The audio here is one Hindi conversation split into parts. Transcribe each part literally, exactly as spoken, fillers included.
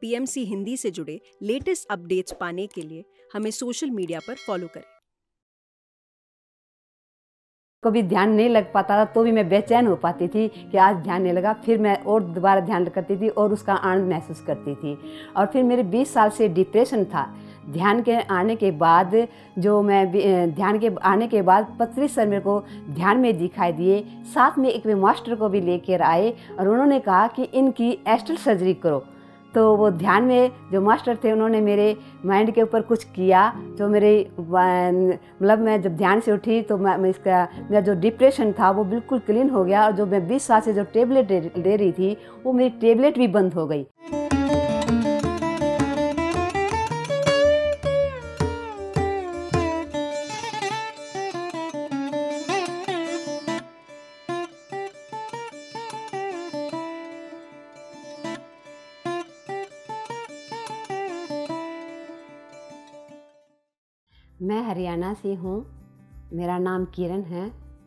पीएमसी हिंदी से जुड़े लेटेस्ट अपडेट्स पाने के लिए हमें सोशल मीडिया पर फॉलो करें। कभी ध्यान नहीं लग पाता था तो भी मैं बेचैन हो पाती थी कि आज ध्यान नहीं लगा, फिर मैं और दोबारा ध्यान करती थी और उसका आनंद महसूस करती थी। और फिर मेरे बीस साल से डिप्रेशन था। ध्यान के आने के बाद जो मैं ध्यान के आने के बाद पत्री सर मेरे को ध्यान में दिखाई दिए, साथ में एक वे मास्टर को भी लेकर आए और उन्होंने कहा कि इनकी एस्ट्रल सर्जरी करो। तो वो ध्यान में जो मास्टर थे उन्होंने मेरे माइंड के ऊपर कुछ किया, जो मेरे मतलब मैं जब ध्यान से उठी तो मैं, मैं इसका मेरा जो डिप्रेशन था वो बिल्कुल क्लीन हो गया। और जो मैं बीस साल से जो टेबलेट ले रही थी वो मेरी टेबलेट भी बंद हो गई। मैं हरियाणा से हूँ, मेरा नाम किरण है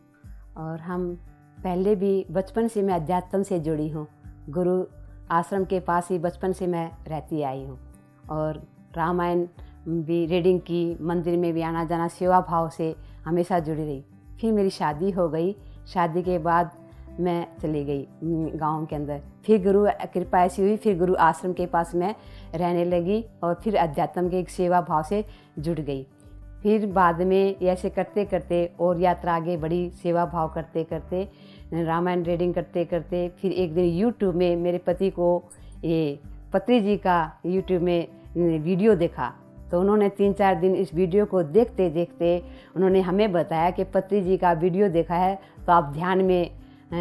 और हम पहले भी बचपन से मैं अध्यात्म से जुड़ी हूँ। गुरु आश्रम के पास ही बचपन से मैं रहती आई हूँ और रामायण भी रीडिंग की, मंदिर में भी आना जाना, सेवा भाव से हमेशा जुड़ी रही। फिर मेरी शादी हो गई। शादी के बाद मैं चली गई गांव के अंदर। फिर गुरु कृपा ऐसी हुई, फिर गुरु आश्रम के पास मैं रहने लगी और फिर अध्यात्म के एक सेवा भाव से जुड़ गई। फिर बाद में ऐसे करते करते और यात्रा आगे बढ़ी, सेवा भाव करते करते, रामायण रीडिंग करते करते। फिर एक दिन यूट्यूब में मेरे पति को ये पत्री जी का यूट्यूब में वीडियो देखा, तो उन्होंने तीन चार दिन इस वीडियो को देखते देखते उन्होंने हमें बताया कि पत्री जी का वीडियो देखा है तो आप ध्यान में,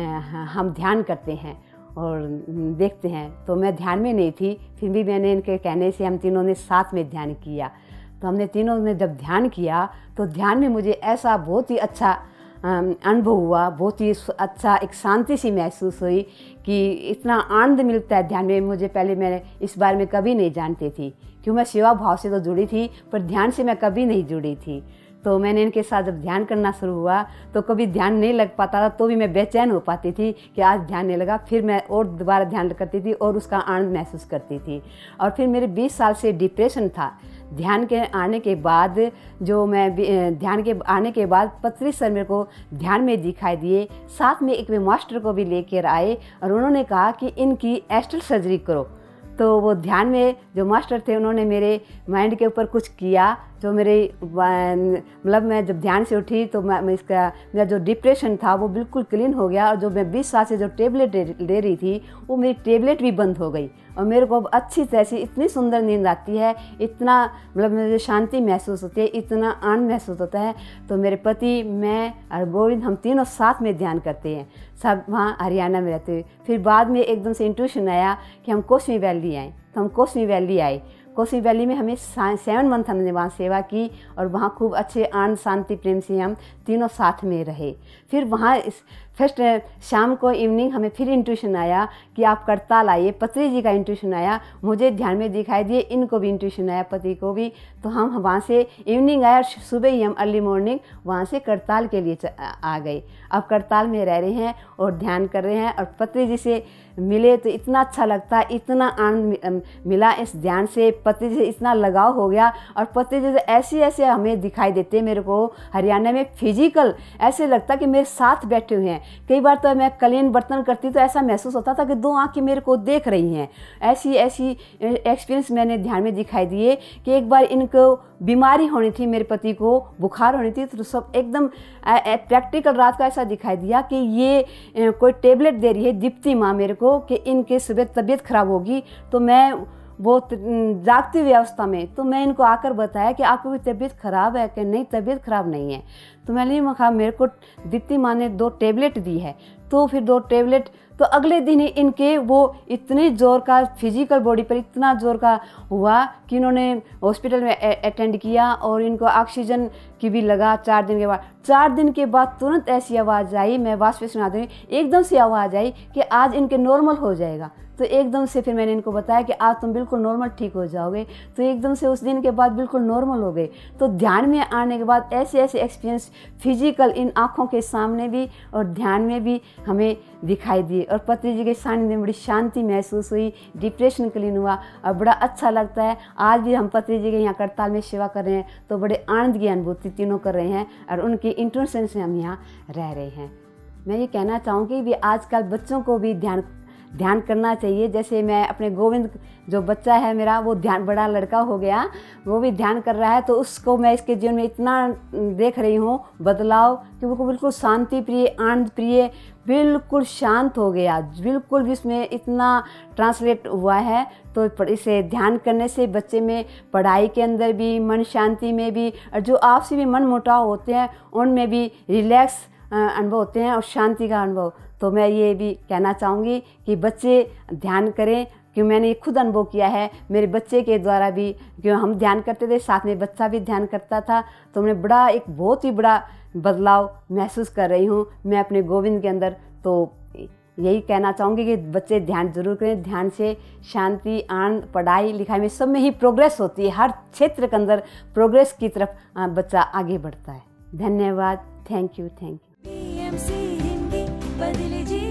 हम ध्यान करते हैं और देखते हैं। तो मैं ध्यान में नहीं थी, फिर भी मैंने इनके कहने से हम तीनों ने साथ में ध्यान किया। तो हमने तीनों ने जब ध्यान किया तो ध्यान में मुझे ऐसा बहुत ही अच्छा अनुभव हुआ, बहुत ही अच्छा एक शांति सी महसूस हुई कि इतना आनंद मिलता है ध्यान में। मुझे पहले मैं इस बारे में कभी नहीं जानती थी, क्यों मैं सेवा भाव से तो जुड़ी थी पर ध्यान से मैं कभी नहीं जुड़ी थी। तो मैंने इनके साथ जब ध्यान करना शुरू हुआ तो कभी ध्यान नहीं लग पाता था तो भी मैं बेचैन हो पाती थी कि आज ध्यान नहीं लगा, फिर मैं और दोबारा ध्यान करती थी और उसका आनंद महसूस करती थी। और फिर मेरे बीस साल से डिप्रेशन था। ध्यान के आने के बाद जो मैं ध्यान के आने के बाद पत्री सर मेरे को ध्यान में दिखाई दिए, साथ में एक वे मास्टर को भी लेकर आए और उन्होंने कहा कि इनकी एस्ट्रल सर्जरी करो। तो वो ध्यान में जो मास्टर थे उन्होंने मेरे माइंड के ऊपर कुछ किया, जो मेरे मतलब मैं जब ध्यान से उठी तो मैं, मैं इसका मेरा जो डिप्रेशन था वो बिल्कुल क्लीन हो गया। और जो मैं बीस साल से जो टेबलेट ले रही थी वो मेरी टेबलेट भी बंद हो गई और मेरे को अब अच्छी तरह से इतनी सुंदर नींद आती है, इतना मतलब मुझे शांति महसूस होती है, इतना आनंद महसूस होता है। तो मेरे पति, मैं और गोविंद, हम तीनों साथ में ध्यान करते हैं, सब वहाँ हरियाणा में रहते हुए। फिर बाद में एकदम से इंट्यूशन आया कि हम कोसमी वैली आए, तो हम कोसमी वैली आए। कोसमी वैली में हमें सेवन मंथ हमने वहाँ सेवा की और वहाँ खूब अच्छे आनंद शांति प्रेम से हम तीनों साथ में रहे। फिर वहाँ इस फर्स्ट शाम को इवनिंग हमें फिर इंट्यूशन आया कि आप करताल आइए। पत्री जी का इंट्यूशन आया, मुझे ध्यान में दिखाई दिए, इनको भी इंट्यूशन आया, पति को भी। तो हम वहाँ से इवनिंग आया और सुबह ही हम अर्ली मॉर्निंग वहाँ से करताल के लिए आ गए। अब करताल में रह रहे हैं और ध्यान कर रहे हैं। और पत्री जी से मिले तो इतना अच्छा लगता, इतना आनंद मिला इस ध्यान से, पत्री जी से इतना लगाव हो गया। और पत्री जी से ऐसे ऐसे हमें दिखाई देते मेरे को हरियाणा में, फिजिकल ऐसे लगता कि मेरे साथ बैठे हुए हैं। कई बार तो मैं कलीन बर्तन करती तो ऐसा महसूस होता था कि दो आंखें मेरे को देख रही हैं। ऐसी ऐसी एक्सपीरियंस मैंने ध्यान में दिखाई दिए कि एक बार इनको बीमारी होनी थी, मेरे पति को बुखार होनी थी, तो सब एकदम प्रैक्टिकल रात को ऐसा दिखाई दिया कि ये कोई टेबलेट दे रही है दीप्ति माँ मेरे को कि इनके सुबह तबीयत खराब होगी। तो मैं वो जागती हुई अवस्था में, तो मैं इनको आकर बताया कि आपको भी तबीयत ख़राब है कि नहीं, तबीयत ख़राब नहीं है। तो मैंने कहा मेरे को दीप्ति माँ ने दो टेबलेट दी है। तो फिर दो टेबलेट, तो अगले दिन ही इनके वो इतने ज़ोर का फिजिकल बॉडी पर इतना ज़ोर का हुआ कि इन्होंने हॉस्पिटल में अटेंड किया और इनको ऑक्सीजन की भी लगा। चार दिन के बाद चार दिन के बाद तुरंत ऐसी आवाज़ आई, मैं वापस सुना दूँ, एकदम से आवाज़ आई कि आज इनके नॉर्मल हो जाएगा। तो एकदम से फिर मैंने इनको बताया कि आज तुम बिल्कुल नॉर्मल ठीक हो जाओगे। तो एकदम से उस दिन के बाद बिल्कुल नॉर्मल हो गए। तो ध्यान में आने के बाद ऐसे ऐसे एक्सपीरियंस फिजिकल इन आँखों के सामने भी और ध्यान में भी हमें दिखाई दिए। और पत्री जी के सानिध्य में बड़ी शांति महसूस हुई, डिप्रेशन क्लीन हुआ और बड़ा अच्छा लगता है। आज भी हम पत्री जी के यहाँ करताल में सेवा कर रहे हैं तो बड़े आनंद की अनुभूति तीनों कर रहे हैं और उनकी इंटरेंशन से हम यहाँ रह रहे हैं। मैं ये कहना चाहूँगी भी आजकल बच्चों को भी ध्यान ध्यान करना चाहिए। जैसे मैं अपने गोविंद जो बच्चा है मेरा, वो ध्यान, बड़ा लड़का हो गया, वो भी ध्यान कर रहा है। तो उसको मैं इसके जीवन में इतना देख रही हूँ बदलाव कि वो बिल्कुल शांति प्रिय, आनंद प्रिय, बिल्कुल शांत हो गया, बिल्कुल भी उसमें इतना ट्रांसलेट हुआ है। तो इसे ध्यान करने से बच्चे में पढ़ाई के अंदर भी, मन शांति में भी, और जो आपसी भी मन मुटाव होते हैं उनमें भी रिलैक्स अनुभव होते हैं और शांति का अनुभव। तो मैं ये भी कहना चाहूँगी कि बच्चे ध्यान करें, क्यों मैंने ये खुद अनुभव किया है मेरे बच्चे के द्वारा भी। क्यों हम ध्यान करते थे, साथ में बच्चा भी ध्यान करता था, तो मैं बड़ा एक बहुत ही बड़ा बदलाव महसूस कर रही हूँ मैं अपने गोविंद के अंदर। तो यही कहना चाहूँगी कि बच्चे ध्यान जरूर करें। ध्यान से शांति, आनंद, पढ़ाई लिखाई में सब में ही प्रोग्रेस होती है। हर क्षेत्र के अंदर प्रोग्रेस की तरफ बच्चा आगे बढ़ता है। धन्यवाद। Thank you thank you. P M C Hindi बदले जी